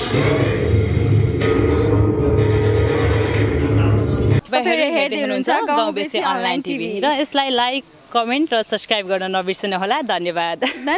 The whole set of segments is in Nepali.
हेर्दै हुनुहुन्छ गाउँ बेसी अनलाइन टिभी र यसलाई लाइक कमेन्ट र सब्स्क्राइब गर्न नबिर्सनु होला धन्यवाद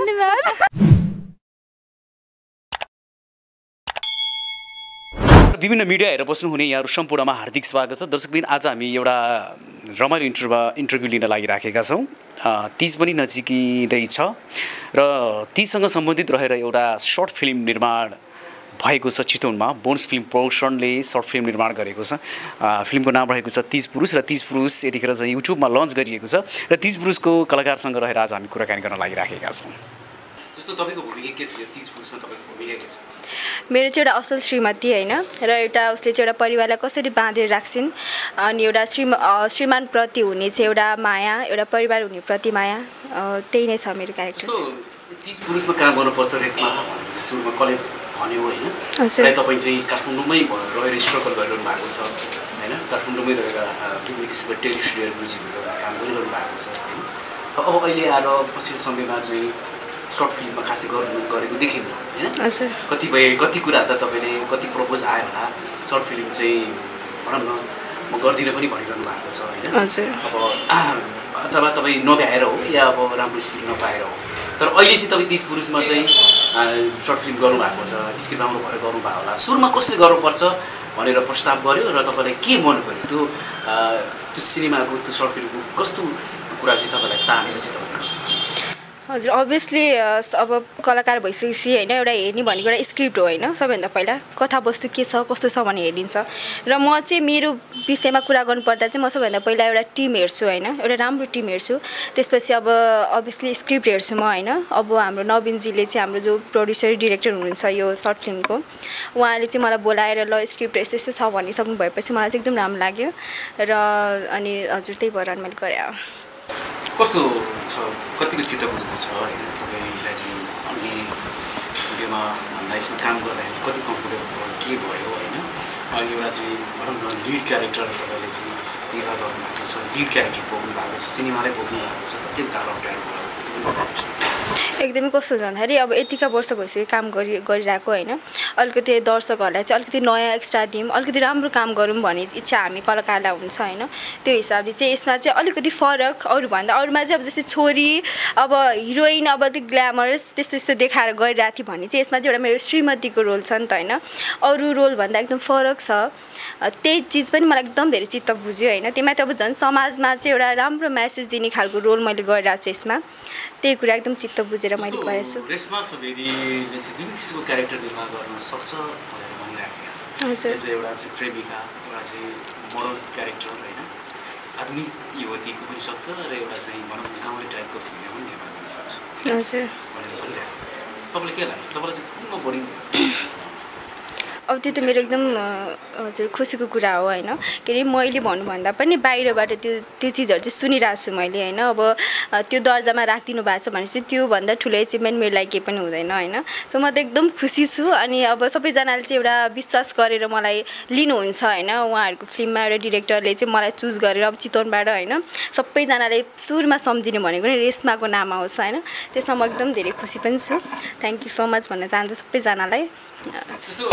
विभिन्न मिडिया हेरेर बस्नुहुने यहाँहरू सम्पूर्णमा हार्दिक स्वागत छ दर्शकबिन आज हामी एउटा रमाइलो इन्टरभ्यू लिन लागिराखेका छौँ तीज पनि नजिकिँदैछ र तीसँग सम्बन्धित रहेर एउटा सर्ट फिल्म निर्माण भएको छ चितवनमा बोन्स फिल्म प्रोडक्सनले सर्ट फिल्म निर्माण गरेको छ फिल्मको नाम रहेको छ तीज पुरुष र तीज पुरुष यतिखेर चाहिँ युट्युबमा लन्च गरिएको छ र तीज पुरुषको कलाकारसँग रहेर आज हामी कुराकानी गर्न लागिराखेका छौँ जस्तो तपाईँको भूमिका के छ तीज पुरुषमा तपाईँको भूमिका के छ मेरो चाहिँ एउटा असल श्रीमती होइन र एउटा उसले चाहिँ एउटा परिवारलाई कसरी बाँधेर राख्छिन् अनि एउटा श्रीमानप्रति हुने चाहिँ एउटा माया एउटा परिवार हुने प्रति माया त्यही नै छ मेरो क्यारेक्टर तीज पुरुषमा काम गर्नुपर्छ रेसमा भनेपछि सुरुमा कसले भन्यो होइन प्रायः तपाईँ चाहिँ काठमाडौँमै रहेर स्ट्रगल गरिरहनु भएको छ होइन काठमाडौँमै रहेर विभिन्न किसिमको टेलिभिजन म्युजिकहरू काम गरिरहनु भएको छ होइन अब अहिले आएर पछिल्लो समयमा चाहिँ सर्ट फिल्ममा खासै गरेको देखिन्न होइन कति कुरा त तपाईँले कति प्रपोज आयो होला सर्ट फिल्म चाहिँ भनौँ न म गर्दिनँ पनि भनिरहनु भएको छ होइन अब अथवा तपाईँ नभ्याएर हो या अब राम्रो स्क्रिप्ट नपाएर हो तर अहिले चाहिँ तपाईँ तीज पुरुषमा चाहिँ सर्ट फिल्म गर्नुभएको छ स्क्रिप्ट राम्रो भएर गर्नुभयो होला सुरुमा कसले गर्नुपर्छ भनेर प्रस्ताव गर्यो र तपाईँलाई के मन पऱ्यो त्यो सिनेमाको त्यो सर्ट फिल्मको कस्तो कुरा चाहिँ तपाईँलाई तानेर चाहिँ तपाईँको हजुर अभियसली अब कलाकार भइसकेपछि होइन एउटा हेर्ने भनेको एउटा स्क्रिप्ट हो होइन सबैभन्दा पहिला कथावस्तु के छ कस्तो छ भने हेरिन्छ र म चाहिँ मेरो विषयमा कुरा गर्नुपर्दा चाहिँ म सबैभन्दा पहिला एउटा टिम हेर्छु होइन एउटा राम्रो टिम हेर्छु त्यसपछि अब अभियसली स्क्रिप्ट हेर्छु म होइन अब हाम्रो नवीनजीले चाहिँ हाम्रो जो प्रड्युसर डिरेक्टर हुनुहुन्छ यो सर्ट फिल्मको उहाँले चाहिँ मलाई बोलाएर ल स्क्रिप्ट यस्तो यस्तो छ भनिसक्नु भएपछि मलाई चाहिँ एकदम राम्रो लाग्यो र अनि हजुर त्यही भएर मैले गरेँ कस्तो छ कतिको चित्त बुझ्दो छ होइन तपाईँलाई चाहिँ अन्य भिडियोमा भन्दा यसमा काम गर्दाखेरि चाहिँ कति कम्फोर्टेबल के भयो होइन अनि एउटा चाहिँ भनौँ न लिड क्यारेक्टर तपाईँले चाहिँ निर्वाह गर्नुभएको छ लिड क्यारेक्टर बोक्नु भएको छ सिनेमालाई बोक्नु भएको छ कति गाह्रो अप्ठ्यारो भयो एकदमै कस्तो छ भन्दाखेरि अब यतिका वर्ष भइसक्यो काम गरिरहेको होइन अलिकति दर्शकहरूलाई चाहिँ अलिकति नयाँ एक्स्ट्रा दिउँ अलिकति राम्रो काम गरौँ भन्ने इच्छा हामी कलाकारलाई हुन्छ होइन त्यो हिसाबले चाहिँ यसमा चाहिँ अलिकति फरक अरूभन्दा अरूमा चाहिँ अब जस्तै छोरी अब हिरोइन अब त्यो ग्ल्यामरस त्यस्तो त्यस्तो देखाएर गरिरहेको थिएँ भने चाहिँ यसमा चाहिँ एउटा मेरो श्रीमतीको रोल छ नि त होइन अरू रोलभन्दा एकदम फरक छ त्यही चिज पनि मलाई एकदम धेरै चित्त बुझ्यो होइन त्यसमा त अब झन् समाजमा चाहिँ एउटा राम्रो म्यासेज दिने खालको रोल मैले गरिरहेको छु यसमा त्यही कुरा एकदम चित्त बुझेर मैले गरेको छु रेशमा सुवेदीले चाहिँ विभिन्न किसिमको क्यारेक्टर निर्माण गर्न सक्छ भनेर भनिराखेका छ हजुर एउटा चाहिँ प्रेमिका एउटा चाहिँ मोरल क्यारेक्टर होइन आधुनिक युवतीको पनि सक्छ र एउटा चाहिँ भनौँ गाउँले टाइपको भूमिका पनि निर्माण गर्न सक्छ हजुर भनेर भनिराखेका छ तपाईँलाई के लाग्छ तपाईँलाई चाहिँ कुनमा बढी अब त्यो त मेरो एकदम हजुर खुसीको कुरा हो होइन के अरे मैले भन्नुभन्दा पनि बाहिरबाट त्यो चिजहरू चाहिँ सुनिरहेको छु मैले होइन अब त्यो दर्जामा राखिदिनु भएको छ भनेपछि त्योभन्दा ठुलो एचिभमेन्ट मेरो लागि केही पनि हुँदैन होइन त म त एकदम खुसी छु अनि अब सबैजनाले चाहिँ एउटा विश्वास गरेर मलाई लिनुहुन्छ होइन उहाँहरूको फिल्ममा एउटा डिरेक्टरले चाहिँ मलाई चुज गरेर अब चितवनबाट होइन सबैजनाले सुरुमा सम्झिने भनेको नै रेशमाको नाम आउँछ होइन त्यसमा म एकदम धेरै खुसी पनि छु थ्याङ्क यू सो मच भन्न चाहन्छु सबैजनालाई जस्तो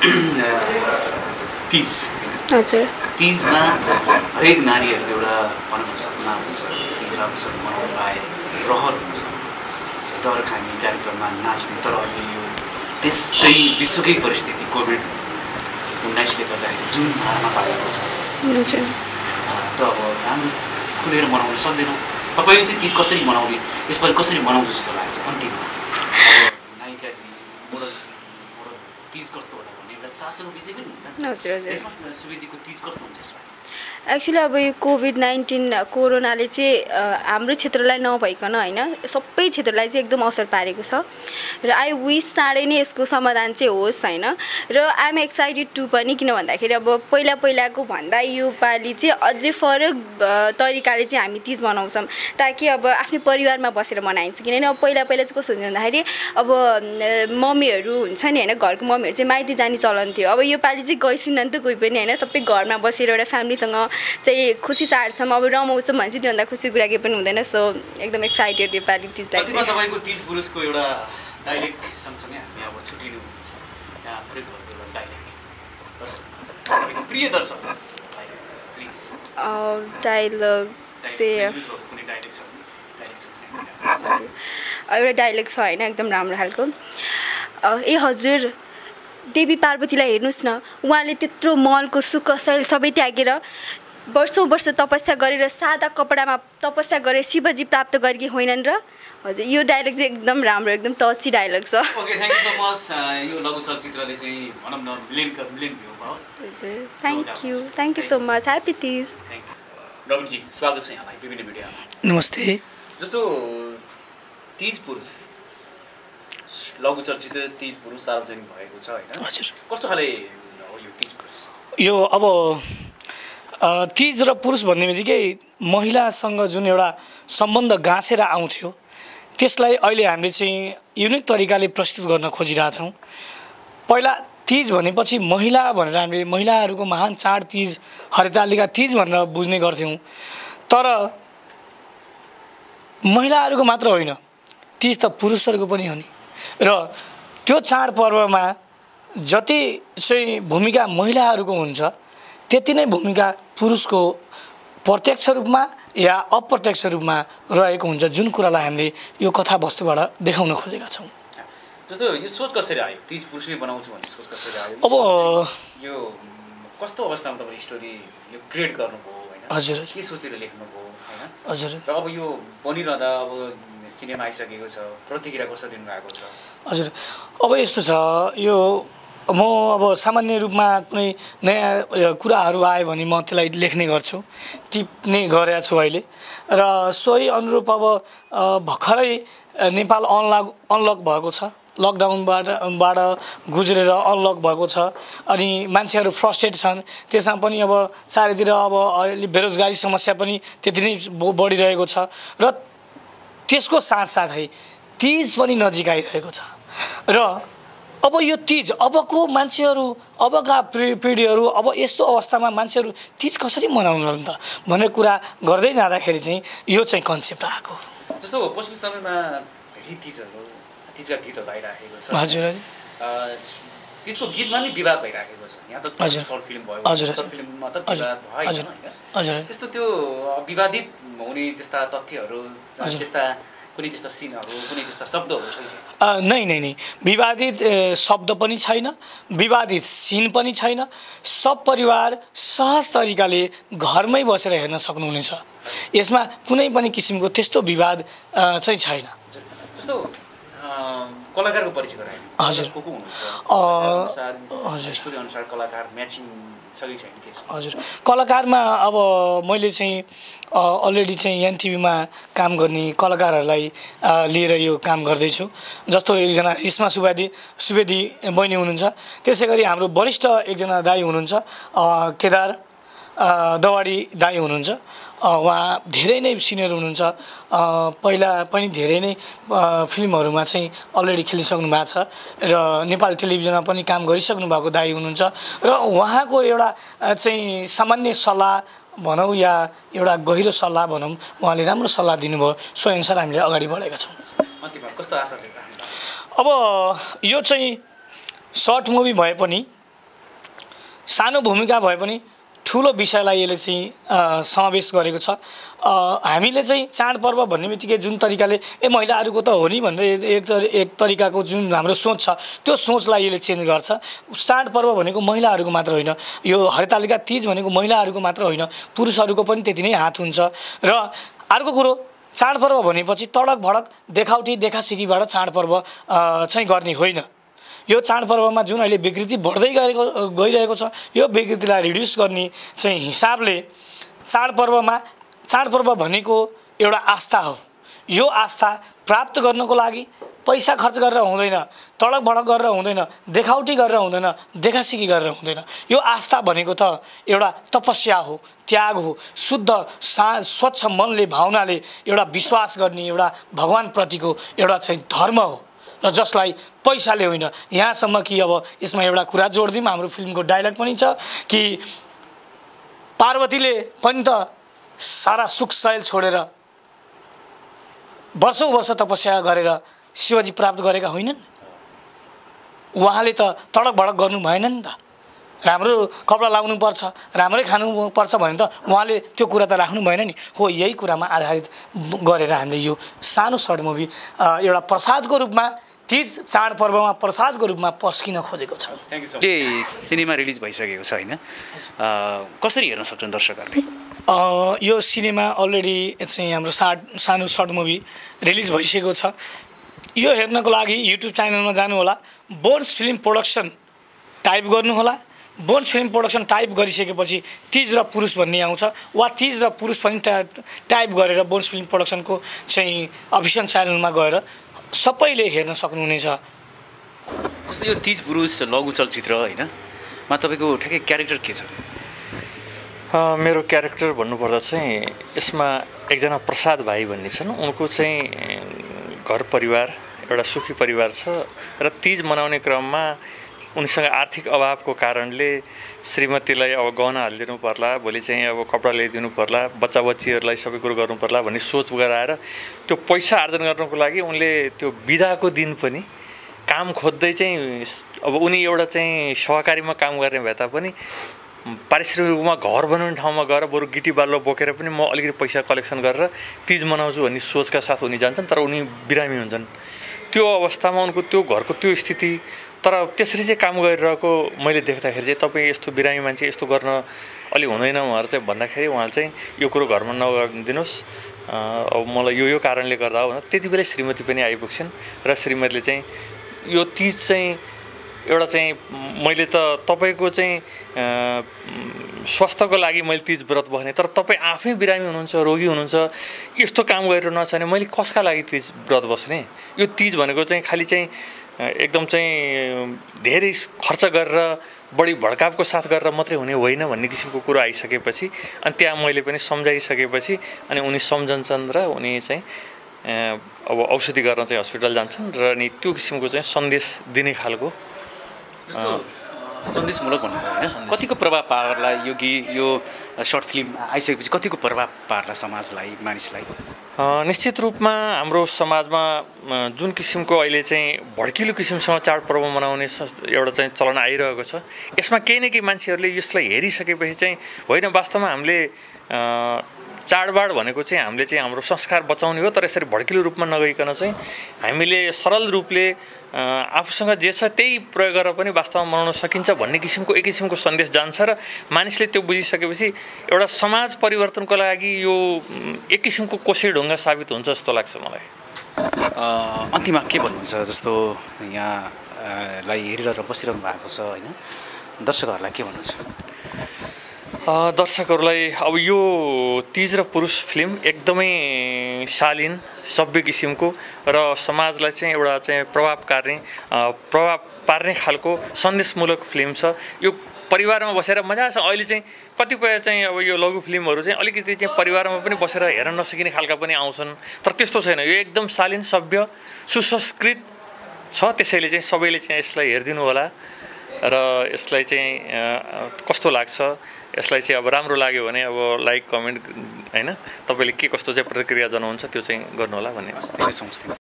तीज हजुर तीजमा हरेक नारीहरूको एउटा भनौँ सपना हुन्छ तीज राम्रोसँग मनाउनु पाए रहर हुन्छ दर खाने कार्यक्रममा नाच्ने तर अहिले यो त्यसकै विश्वकै परिस्थिति कोभिड-19ले गर्दाखेरि जुन हारमा पाएको छ त अब राम्रो खुलेर मनाउन सक्दैनौँ तपाईँले चाहिँ तीज कसरी मनाउने यसपालि कसरी मनाउँछ जस्तो लाग्छ अन्तिममा नायिकाजी तीज कस्तो होला भन्ने एउटा चासोको विषय पनि हुन्छ यसमा सुवेदीको तीज कस्तो हुन्छ यसमा एक्चुअली अब यो कोभिड-19 कोरोनाले चाहिँ हाम्रो क्षेत्रलाई नभइकन होइन सबै क्षेत्रलाई चाहिँ एकदम असर पारेको छ र आई विस चाँडै नै यसको समाधान चाहिँ होस् होइन र आइ एम एक्साइटेड टु पनि किन भन्दाखेरि अब पहिलाको भन्दा यो पालि चाहिँ अझै फरक तरिकाले चाहिँ हामी तीज मनाउँछौँ ताकि अब आफ्नै परिवारमा बसेर मनाइन्छ किनभने अब पहिला चाहिँ कस्तो हुन्छ भन्दाखेरि अब मम्मीहरू हुन्छ नि होइन घरको मम्मीहरू चाहिँ माइती जाने चलन थियो अब यो पालि चाहिँ गइसिन्न नि त कोही पनि होइन सबै घरमा बसेर एउटा फ्यामिलीसँग चाहिँ खुसी चाड्छौँ अब रमाउँछौँ भने चाहिँ त्योभन्दा खुसी कुरा केही पनि हुँदैन सो एकदम एक्साइटेड यो पालि तीजलाई तपाईँको तीज पुरुषको एउटा डाइलेक्ट सँगसँगै हामी अब छुट्टिनु यहाँ प्रयोग भएको एउटा डाइलेक्ट तपाईँको प्रिय दर्शकलाई प्लिज डायलग कुनै डाइलेक्ट छ एउटा डायलग छ होइन एकदम राम्रो खालको ए हजुर देवी पार्वतीलाई हेर्नुहोस् न उहाँले त्यत्रो महलको सुख शैल सबै त्यागेर वर्षौँ वर्ष तपस्या गरेर सादा कपडामा तपस्या गरेर शिवजी प्राप्त गरेकी होइनन् र हजुर यो डायलग चाहिँ एकदम राम्रो एकदम टची डायलग छ okay thank you so much यो लघु चलचित्रले चाहिँ भनौँ न मिलियन भ्यू पाओस् हजुर thank you so much happy Teej thank you रविजी स्वागत छ यहाँलाई विभिन्न भिडियोमा नमस्ते जस्तो तीज पुरुष लघु चलचित्र तीज पुरुष सार्वजनिक भएको छ होइन हजुर कस्तो खाले हो यो तीज पुरुष यो अब तीज र पुरुष भन्ने बित्तिकै महिलासँग जुन एउटा सम्बन्ध गाँसेर आउँथ्यो त्यसलाई अहिले हामीले चाहिँ युनिक तरिकाले प्रस्तुत गर्न खोजिरहेछौँ पहिला तीज भनेपछि महिला भनेर हामीले महिलाहरूको महान चाड तीज हरितालिका तीज भनेर बुझ्ने गर्थ्यौँ तर महिलाहरूको मात्र होइन तीज त पुरुषहरूको पनि हो नि र त्यो चाडपर्वमा जति चाहिँ भूमिका महिलाहरूको हुन्छ त्यति नै भूमिका पुरुषको प्रत्यक्ष रूपमा या अप्रत्यक्ष रूपमा रहेको हुन्छ जुन कुरालाई हामीले यो कथावस्तुबाट देखाउन खोजेका छौँ जस्तो यो सोच कसरी आयो तीज पुरुषले बनाउँछु भन्ने सोच कसरी आयो अब यो कस्तो अवस्थामा तपाईँले स्टोरी यो क्रिएट गर्नुभयो होइन हजुर के सोचेर लेख्नुभयो होइन हजुर र अब यो बनिरहँदा अब सिनेमा आइसकेको छ प्रतिक्रिया कस्तो दिनुभएको छ हजुर अब यस्तो छ यो म अब सामान्य रूपमा कुनै नयाँ कुराहरू आयो भने म त्यसलाई लेख्ने गर्छु टिप्ने गरेको छु अहिले र सोही अनुरूप अब भर्खरै नेपाल अनलक भएको छ लकडाउनबाट गुज्रेर अनलक भएको छ अनि मान्छेहरू फ्रस्ट्रेट छन् त्यसमा पनि अब चारैतिर अब अहिले बेरोजगारी समस्या पनि त्यति नै बढिरहेको छ र त्यसको साथसाथै तीज पनि नजिक आइरहेको छ र अब यो तीज अबको मान्छेहरू अबका पिँढीहरू अब यस्तो अवस्थामा मान्छेहरू तीज कसरी मनाउनु त भन्ने कुरा गर्दै जाँदाखेरि चाहिँ यो चाहिँ कन्सेप्ट आएको जस्तो पछिल्लो समयमा धेरै तीजका गीतहरू आइराखेको छ हजुर त्यसको गीतमा नि विवाद भइराखेको छ यहाँ त सर्ट फिल्म भयो सर्ट फिल्ममा त विवाद भयो होइन त्यस्तो त्यो विवादित हुने त्यस्ता तथ्यहरू त्यस्ता कुनै त्यस्ता सिनहरू कुनै त्यस्ता शब्दहरू छैन नै विवादित शब्द पनि छैन विवादित सिन पनि छैन सब परिवार सहज तरिकाले घरमै बसेर हेर्न सक्नुहुनेछ यसमा कुनै पनि किसिमको त्यस्तो विवाद चाहिँ छैन जस्तो कलाकारको परिचय गराइदिनु हजुर को हुनुहुन्छ स्टोरी अनुसार कलाकार म्याचिङ छ कि छैन के छ हजुर कलाकारमा अब मैले चाहिँ अलरेडी चाहिँ एनटिभीमा काम गर्ने कलाकारहरूलाई लिएर यो काम गर्दैछु जस्तो एकजना रिस्मा सुवेदी बहिनी हुनुहुन्छ त्यसै गरी हाम्रो वरिष्ठ एकजना दाइ हुनुहुन्छ केदार दवाडी दाइ हुनुहुन्छ उहाँ धेरै नै सिनियर हुनुहुन्छ पहिला पनि धेरै नै फिल्महरूमा चाहिँ अलरेडी खेलिसक्नु भएको छ र नेपाली टेलिभिजनमा पनि काम गरिसक्नु भएको दाइ हुनुहुन्छ र उहाँको एउटा चाहिँ सामान्य सल्लाह भनौँ या एउटा गहिरो सल्लाह भनौँ उहाँले राम्रो सल्लाह दिनुभयो स्वयंसर हामीले अगाडि बढेका छौँ कस्तो आशा अब यो चाहिँ सर्ट मुभी भए पनि सानो भूमिका भए पनि ठुलो विषयलाई यसले चाहिँ समावेश गरेको छ हामीले चाहिँ चाडपर्व भन्ने बित्तिकै जुन तरिकाले महिलाहरूको त हो नि भनेर एक तरिकाको जुन हाम्रो सोच छ त्यो सोचलाई यसले चेन्ज गर्छ चाडपर्व भनेको महिलाहरूको मात्र होइन यो हरितालिका तीज भनेको महिलाहरूको मात्र होइन पुरुषहरूको पनि त्यति नै हात हुन्छ र अर्को कुरो चाडपर्व भनेपछि तडक भडक देखाउटी देखासिकीबाट चाडपर्व चाहिँ गर्ने होइन यो चाडपर्वमा जुन अहिले विकृति बढ्दै गइरहेको छ यो विकृतिलाई रिड्युस गर्ने चाहिँ हिसाबले चाडपर्व भनेको एउटा आस्था हो यो आस्था प्राप्त गर्नको लागि पैसा खर्च गरेर हुँदैन तडक भडक गरेर हुँदैन देखाउटी गरेर हुँदैन देखासिकी गरेर हुँदैन यो आस्था भनेको त एउटा तपस्या हो त्याग हो शुद्ध स्वच्छ मनले भावनाले एउटा विश्वास गर्ने एउटा भगवानप्रतिको एउटा चाहिँ धर्म हो र जसलाई पैसाले होइन यहाँसम्म कि अब यसमा एउटा कुरा जोडिदिउँ हाम्रो फिल्मको डायलग पनि छ कि पार्वतीले पनि त सारा सुख शैल छोडेर वर्षौँ वर्ष तपस्या गरेर शिवजी प्राप्त गरेका होइनन् उहाँले त तडक भडक गर्नु भएन नि त। राम्रो कपडा लाउनुपर्छ, राम्रै खानुपर्छ भने त उहाँले त्यो कुरा त राख्नु भएन नि। हो, यही कुरामा आधारित गरेर हामीले यो सानो सर्ट मुभी एउटा प्रसादको रूपमा, तीज चाडपर्वमा प्रसादको रूपमा पस्किन खोजेको छ। Thank you so much. Cinema release भइसकेको छ होइन, कसरी हेर्न सक्छन् दर्शकहरूले? यो सिनेमा अलरेडी चाहिँ हाम्रो सानो सर्ट मुभी रिलिज भइसकेको छ। यो हेर्नको लागि युट्युब च्यानलमा जानुहोला, बोन्स फिल्म प्रोडक्सन टाइप गर्नुहोला। बोन्स फिल्म प्रोडक्सन टाइप गरिसकेपछि तीज र पुरुष भन्ने आउँछ, वा तीज र पुरुष पनि टाइप गरेर बोन्स फिल्म प्रोडक्सनको चाहिँ अफिसियल च्यानलमा गएर सबैले हेर्न सक्नुहुनेछ। जस्तो यो तीज पुरुष लघु चलचित्र होइन मा तपाईँको ठ्याक्कै क्यारेक्टर के छ? मेरो क्यारेक्टर भन्नुपर्दा चाहिँ यसमा एकजना प्रसाद भाइ भन्ने छन्। उनको चाहिँ घर परिवार एउटा सुखी परिवार छ र तीज मनाउने क्रममा उनीसँग आर्थिक अभावको कारणले श्रीमतीलाई अब गहना हालिदिनु पर्ला, भोलि चाहिँ अब कपडा ल्याइदिनु पर्ला, बच्चा बच्चीहरूलाई सबै कुरो गर्नु पर्ला भन्ने सोच गराएर त्यो पैसा आर्जन गर्नको लागि उनले त्यो बिदाको दिन पनि काम खोज्दै चाहिँ अब उनी एउटा चाहिँ सहकारीमा काम गर्ने भए तापनि पारिश्रमिकमा घर बनाउने ठाउँमा गएर बरु गिटी बाल्लो बोकेर पनि म अलिकति पैसा कलेक्सन गरेर तीज मनाउँछु भन्ने सोचका साथ उनी जान्छन्। तर उनी बिरामी हुन्छन्। त्यो अवस्थामा उनको त्यो घरको त्यो स्थिति, तर त्यसरी चाहिँ काम गरिरहेको मैले देख्दाखेरि चाहिँ तपाईँ यस्तो बिरामी मान्छे यस्तो गर्न अलि हुँदैन भनेर चाहिँ भन्दाखेरि उहाँले चाहिँ यो कुरो घरमा नगरिदिनुहोस्, अब मलाई यो कारणले गर्दा हो भनेर त्यति बेलै श्रीमती पनि आइपुग्छन् र श्रीमतीले चाहिँ यो तीज चाहिँ एउटा चाहिँ मैले त तपाईँको चाहिँ स्वास्थ्यको लागि मैले तीज व्रत बस्ने, तर तपाईँ आफै बिरामी हुनुहुन्छ, रोगी हुनुहुन्छ, यस्तो काम गरिरहनु छ भने मैले कसका लागि तीज व्रत बस्ने? यो तीज भनेको चाहिँ खालि चाहिँ एकदम चाहिँ धेरै खर्च गरेर बढी भड्कावको साथ गरेर मात्रै हुने होइन भन्ने किसिमको कुरो आइसकेपछि अनि त्यहाँ मैले पनि सम्झाइसकेपछि अनि उनी सम्झन्छन् र उनी चाहिँ अब औषधि गर्न चाहिँ हस्पिटल जान्छन् र अनि त्यो किसिमको चाहिँ सन्देश दिने खालको जस्तो सन्देशमूलक भन्नु होइन, कतिको प्रभाव पार्ला यो सर्ट फिल्म आइसकेपछि कतिको प्रभाव पार्ला समाजलाई, मानिसलाई? निश्चित रूपमा हाम्रो समाजमा जुन किसिमको अहिले चाहिँ भड्किलो किसिमसँग चाडपर्व मनाउने एउटा चाहिँ चलन आइरहेको छ, यसमा केही न केही मान्छेहरूले यसलाई हेरिसकेपछि चाहिँ होइन वास्तवमा हामीले चाडबाड भनेको चाहिँ हामीले चाहिँ हाम्रो संस्कार बचाउने हो, तर यसरी भड्किलो रूपमा नगइकन चाहिँ हामीले सरल रूपले आफूसँग जे छ त्यही प्रयोग गरेर पनि वास्तवमा मनाउन सकिन्छ भन्ने किसिमको एक किसिमको सन्देश जान्छ र मानिसले त्यो बुझिसकेपछि एउटा समाज परिवर्तनको लागि यो एक किसिमको कोसे ढुङ्गा साबित हुन्छ जस्तो लाग्छ मलाई। अन्तिममा के भन्नुहुन्छ? जस्तो यहाँलाई हेरिरहेर बसिरहनु भएको छ होइन, दर्शकहरूलाई के भन्नुहुन्छ? दर्शकहरूलाई अब यो तीज र पुरुष फिल्म एकदमै शालीन सभ्य किसिमको र समाजलाई चाहिँ एउटा चाहिँ प्रभाव पार्ने खालको सन्देशमूलक फिल्म छ। यो परिवारमा बसेर मजासँग अहिले चाहिँ कतिपय चाहिँ अब यो लघु फिल्महरू चाहिँ अलिकति चाहिँ परिवारमा पनि बसेर हेर्न नसकिने खालका पनि आउँछन्, तर त्यस्तो छैन। यो एकदम शालीन सभ्य सुसंस्कृत छ, त्यसैले चाहिँ सबैले चाहिँ यसलाई हेरिदिनु होला र यसलाई चाहिँ कस्तो लाग्छ, यसलाई चाहिँ अब राम्रो लाग्यो भने अब लाइक कमेन्ट होइन तपाईँले के कस्तो चाहिँ प्रतिक्रिया जनाउनुहुन्छ त्यो चाहिँ गर्नुहोला भन्ने।